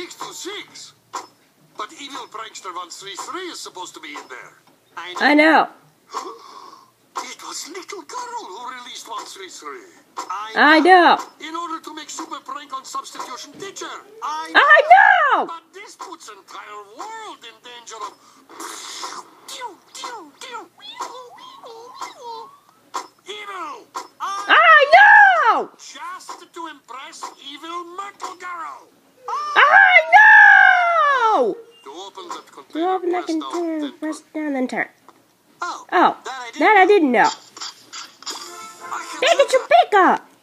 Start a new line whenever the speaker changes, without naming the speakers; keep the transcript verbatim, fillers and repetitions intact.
six two six. But Evil Prankster one three three is supposed to be in there. I know.
I know.
It was Little Girl who released one three three. I,
I know.
In order to make Super Prank on Substitution Teacher. I,
I know.
But this puts entire world in danger of... Evil! I,
I know.
Just to impress Evil Myrtle Girl.
I know.
To open that
To
container,
open that
press down,
container,
then
press
turn.
down, then turn.
Oh,
Oh,
that I didn't
that I didn't know.
I can
Pikachu Pika!